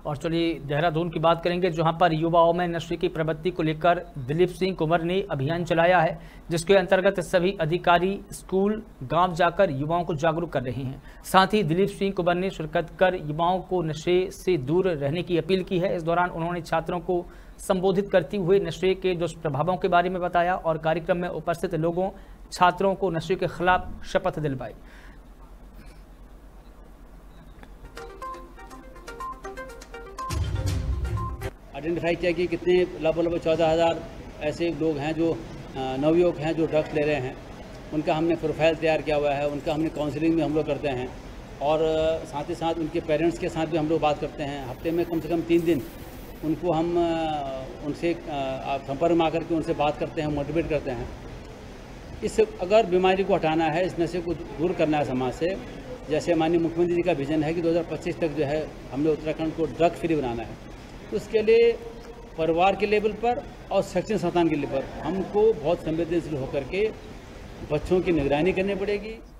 और चलिए देहरादून की बात करेंगे, जहां पर युवाओं में नशे की प्रवृत्ति को लेकर दिलीप सिंह कुंवर ने अभियान चलाया है, जिसके अंतर्गत सभी अधिकारी स्कूल गांव जाकर युवाओं को जागरूक कर रहे हैं। साथ ही दिलीप सिंह कुंवर ने शिरकत कर युवाओं को नशे से दूर रहने की अपील की है। इस दौरान उन्होंने छात्रों को संबोधित करते हुए नशे के दुष्प्रभावों के बारे में बताया और कार्यक्रम में उपस्थित लोगों छात्रों को नशे के खिलाफ शपथ दिलवाई। आइडेंटिफाई किया कि कितने लगभग 14,000 ऐसे लोग हैं जो नवयुवक हैं जो ड्रग्स ले रहे हैं। उनका हमने प्रोफाइल तैयार किया हुआ है, उनका हमने काउंसलिंग भी हम लोग करते हैं और साथ ही साथ उनके पेरेंट्स के साथ भी हम लोग बात करते हैं। हफ्ते में कम से कम 3 दिन उनको हम उनसे संपर्क में आकर के उनसे बात करते हैं, मोटिवेट करते हैं। इस अगर बीमारी को हटाना है, इस नशे को दूर करना है समाज से, जैसे माननीय मुख्यमंत्री जी का विजन है कि 2025 तक जो है हमने उत्तराखंड को ड्रग फ्री बनाना है, उसके लिए परिवार के लेवल पर और शैक्षणिक संस्थान के लेवल पर हमको बहुत संवेदनशील होकर के बच्चों की निगरानी करनी पड़ेगी।